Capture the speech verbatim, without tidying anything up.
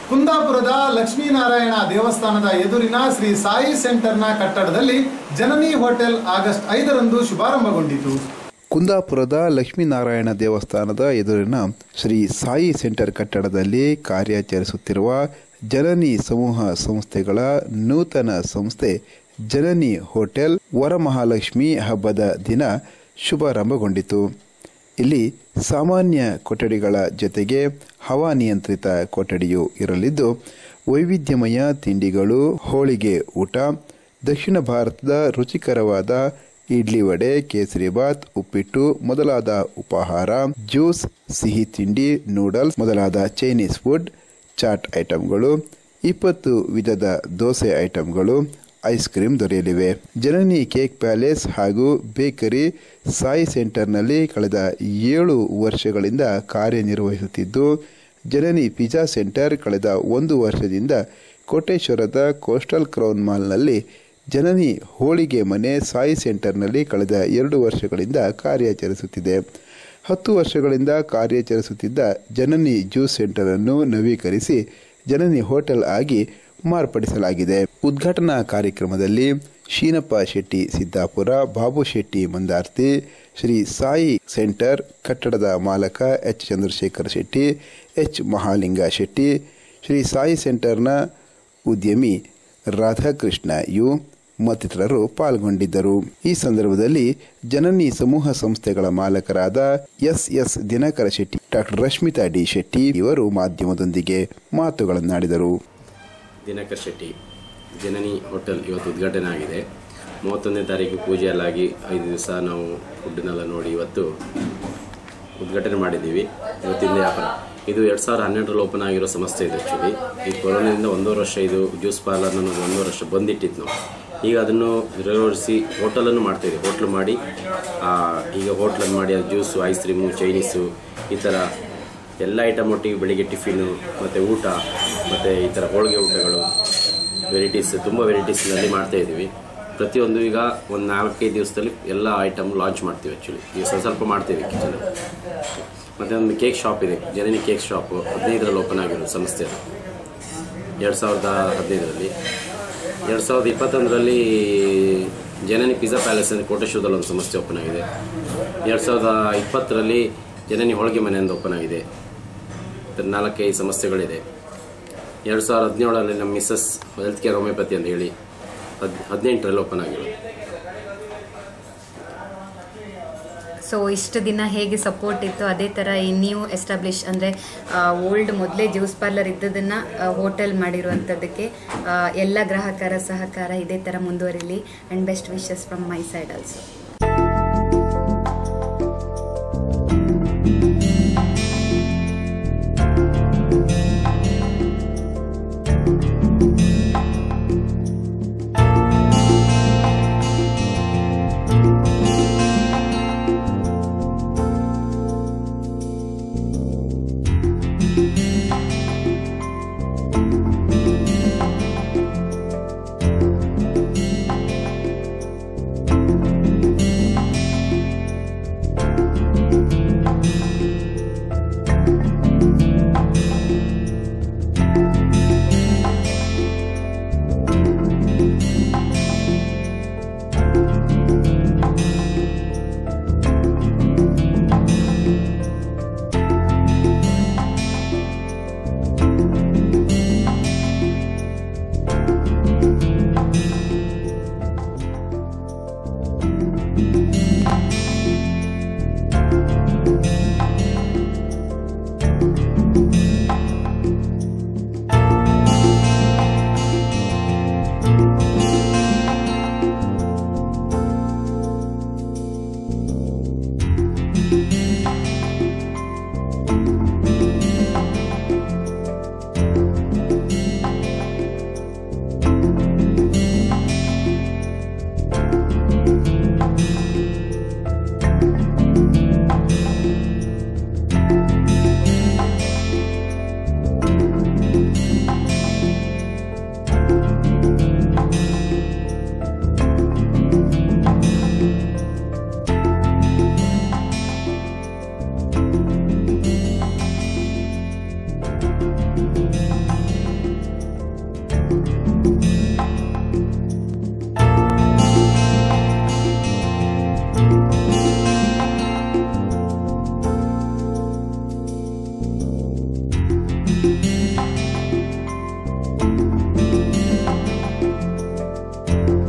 ಕುಂದಾಪುರದ ಲಕ್ಷ್ಮೀನಾರಾಯಣ ದೇವಸ್ಥಾನದ ಎದುರಿನ ಶ್ರೀ ಸಾಯಿ ಸೆಂಟರ್ನ ಕಟ್ಟಡದಲ್ಲಿ ಜನನಿ ಹೋಟೆಲ್ ಆಗಸ್ಟ್ ಐದರಂದು ಶುಭಾರಂಭಗೊಂಡಿತು. ಕುಂದಾಪುರದ ಲಕ್ಷ್ಮೀನಾರಾಯಣ ದೇವಸ್ಥಾನದ ಎದುರಿನ ಶ್ರೀ ಸಾಯಿ ಸೆಂಟರ್ ಕಟ್ಟಡದಲ್ಲಿ ಕಾರ್ಯಾಚರಿಸುತ್ತಿರುವ ಜನನಿ ಸಮೂಹ ಸಂಸ್ಥೆಗಳ ನೂತನ ಸಂಸ್ಥೆ ಜನನಿ ಹೋಟೆಲ್ ವರಮಹಾಲಕ್ಷ್ಮಿ ಹಬ್ಬದ ದಿನ ಶುಭಾರಂಭಗೊಂಡಿತು. ಇಲ್ಲಿ ಸಾಮಾನ್ಯ ಕೊಠಡಿಗಳ ಜೊತೆಗೆ ಹವಾನಿಯಂತ್ರಿತ ಕೊಠಡಿಯೂ ಇರಲಿದ್ದು ವೈವಿಧ್ಯಮಯ ತಿಂಡಿಗಳು, ಹೋಳಿಗೆ ಊಟ, ದಕ್ಷಿಣ ಭಾರತದ ರುಚಿಕರವಾದ ಇಡ್ಲಿ ವಡೆ, ಕೇಸರಿಬಾತ್, ಉಪ್ಪಿಟ್ಟು ಮೊದಲಾದ ಉಪಹಾರ, ಜ್ಯೂಸ್, ಸಿಹಿ ತಿಂಡಿ, ನೂಡಲ್ಸ್ ಮೊದಲಾದ ಚೈನೀಸ್ ಫುಡ್, ಚಾಟ್ ಐಟಂಗಳು, ಇಪ್ಪತ್ತು ವಿಧದ ದೋಸೆ ಐಟಂಗಳು, ಐಸ್ ಕ್ರೀಮ್ ದೊರೆಯಲಿವೆ. ಜನನಿ ಕೇಕ್ ಪ್ಯಾಲೇಸ್ ಹಾಗೂ ಬೇಕರಿ ಸಾಯಿ ಸೆಂಟರ್ನಲ್ಲಿ ಕಳೆದ ಏಳು ವರ್ಷಗಳಿಂದ ಕಾರ್ಯನಿರ್ವಹಿಸುತ್ತಿದ್ದು, ಜನನಿ ಪಿಜ್ಜಾ ಸೆಂಟರ್ ಕಳೆದ ಒಂದು ವರ್ಷದಿಂದ ಕೋಟೇಶ್ವರದ ಕೋಸ್ಟಲ್ ಕ್ರೌನ್ ಮಾಲ್ನಲ್ಲಿ, ಜನನಿ ಹೋಳಿಗೆ ಮನೆ ಸಾಯಿ ಸೆಂಟರ್ನಲ್ಲಿ ಕಳೆದ ಎರಡು ವರ್ಷಗಳಿಂದ ಕಾರ್ಯಾಚರಿಸುತ್ತಿದೆ. ಹತ್ತು ವರ್ಷಗಳಿಂದ ಕಾರ್ಯಾಚರಿಸುತ್ತಿದ್ದ ಜನನಿ ಜ್ಯೂಸ್ ಸೆಂಟರ್ ಅನ್ನು ನವೀಕರಿಸಿ ಜನನಿ ಹೋಟೆಲ್ ಆಗಿ ಮಾರ್ಪಡಿಸಲಾಗಿದೆ. ಉದ್ಘಾಟನಾ ಕಾರ್ಯಕ್ರಮದಲ್ಲಿ ಶೀನಪ್ಪ ಶೆಟ್ಟಿ ಸಿದ್ದಾಪುರ, ಬಾಬು ಶೆಟ್ಟಿ ಮಂದಾರ್ತಿ, ಶ್ರೀ ಸಾಯಿ ಸೆಂಟರ್ ಕಟ್ಟಡದ ಮಾಲಕ ಎಚ್ ಚಂದ್ರಶೇಖರ್ ಶೆಟ್ಟಿ, ಎಚ್ ಮಹಾಲಿಂಗ ಶೆಟ್ಟಿ, ಶ್ರೀ ಸಾಯಿ ಸೆಂಟರ್ನ ಉದ್ಯಮಿ ರಾಧಾಕೃಷ್ಣ ಯು ಮತ್ತಿತರರು ಪಾಲ್ಗೊಂಡಿದ್ದರು. ಈ ಸಂದರ್ಭದಲ್ಲಿ ಜನನಿ ಸಮೂಹ ಸಂಸ್ಥೆಗಳ ಮಾಲಕರಾದ S S Dinakara Shetty, doctor Rashmita D Shetty ಇವರು ಮಾಧ್ಯಮದೊಂದಿಗೆ ಮಾತುಗಳನ್ನಾಡಿದರು. ದಿನಕರ್ ಶೆಟ್ಟಿ, ಜನನಿ ಹೋಟೆಲ್ ಇವತ್ತು ಉದ್ಘಾಟನೆ ಆಗಿದೆ. ಮೂವತ್ತೊಂದನೇ ತಾರೀಕು ಪೂಜೆಯಲ್ಲಾಗಿ ಐದು ದಿವಸ ನಾವು ಫುಡ್ನೆಲ್ಲ ನೋಡಿ ಇವತ್ತು ಉದ್ಘಾಟನೆ ಮಾಡಿದ್ದೀವಿ. ಇವತ್ತಿಂದ ವ್ಯಾಪಾರ ಇದು ಎರಡು ಸಾವಿರದ ಹನ್ನೆರಡರಲ್ಲಿ ಓಪನ್ ಆಗಿರೋ ಸಂಸ್ಥೆ ಇದೆ. ಆ್ಯಕ್ಚುಲಿ ಈ ಕೊರೋನಾದಿಂದ ಒಂದೂವರೆ ವರ್ಷ ಇದು ಜ್ಯೂಸ್ ಪಾರ್ಲರ್ ಅನ್ನೋದು ಒಂದೂವರೆ ವರ್ಷ ಬಂದಿಟ್ಟಿತ್ತು ನಾವು. ಈಗ ಅದನ್ನು ನಿರ್ವಹಿಸಿ ಹೋಟೆಲನ್ನು ಮಾಡ್ತಾಯಿದ್ದೀವಿ. ಹೋಟ್ಲು ಮಾಡಿ ಈಗ ಹೋಟ್ಲನ್ನು ಮಾಡಿ ಅದು ಜ್ಯೂಸು, ಐಸ್ ಕ್ರೀಮು, ಚೈನೀಸು ಈ ಥರ ಎಲ್ಲ ಐಟಮ್ ಒಟ್ಟಿಗೆ ಬೆಳಿಗ್ಗೆ ಟಿಫಿನು ಮತ್ತು ಊಟ ಮತ್ತು ಈ ಥರ ಹೋಳಿಗೆ ಊಟಗಳು ವೆರೈಟೀಸ್ ತುಂಬ ವೆರೈಟೀಸ್ನಲ್ಲಿ ಮಾಡ್ತಾಯಿದ್ದೀವಿ. ಪ್ರತಿಯೊಂದು ಈಗ ಒಂದು ನಾಲ್ಕೈದು ದಿವಸದಲ್ಲಿ ಎಲ್ಲ ಐಟಮ್ ಲಾಂಚ್ ಮಾಡ್ತೀವಿ. ಆ್ಯಕ್ಚುಲಿ ಈಗ ಸ್ವಲ್ಪ ಸ್ವಲ್ಪ ಮಾಡ್ತೀವಿ ಕಿಚನ್. ಮತ್ತು ಒಂದು ಕೇಕ್ ಶಾಪ್ ಇದೆ, ಜನನಿ ಕೇಕ್ ಶಾಪು ಹದಿನೈದರಲ್ಲಿ ಓಪನ್ ಆಗಿರೋ ಸಂಸ್ಥೆ. ಎರಡು ಸಾವಿರದ ಹದಿನೈದರಲ್ಲಿ ಎರಡು ಸಾವಿರದ ಇಪ್ಪತ್ತೊಂದರಲ್ಲಿ ಜನನಿ ಪಿಜ್ಜಾ ಪ್ಯಾಲೇಸ್ ಅಂದರೆ ಕೋಟೇಶ್ವರದಲ್ಲಿ ಒಂದು ಸಂಸ್ಥೆ ಓಪನ್ ಆಗಿದೆ. ಎರಡು ಸಾವಿರದ ಇಪ್ಪತ್ತರಲ್ಲಿ ಜನನಿ ಹೋಳಿಗೆ ಮನೆ ಅಂತ ಓಪನ್ ಆಗಿದೆ. ನಾಲ್ಕೈದು ಸಂಸ್ಥೆಗಳಿದೆ. ಎರಡು ಸಾವಿರದ ಹದಿನೇಳರಲ್ಲಿ ನಮ್ಮ ಮಿಸಸ್ ಹೆಲ್ತ್ ಕೇರ್ ಹೋಮಿಯೋಪತಿ ಅಂತ ಹೇಳಿ ಹದ್ ಹದಿನೆಂಟರಲ್ಲಿ ಓಪನ್ ಆಗಿರೋದು. ಸೊ ಇಷ್ಟು ದಿನ ಹೇಗೆ ಸಪೋರ್ಟ್ ಇತ್ತು ಅದೇ ಥರ ಈ ನ್ಯೂ ಎಸ್ಟಾಬ್ಲಿಷ್ ಅಂದರೆ ಓಲ್ಡ್ ಮೊದಲೇ ಜ್ಯೂಸ್ ಪಾರ್ಲರ್ ಇದ್ದದನ್ನು ಹೋಟೆಲ್ ಮಾಡಿರುವಂಥದ್ದಕ್ಕೆ ಎಲ್ಲ ಗ್ರಾಹಕರ ಸಹಕಾರ ಇದೇ ಥರ ಮುಂದುವರಿಲಿ. And best wishes from my side also.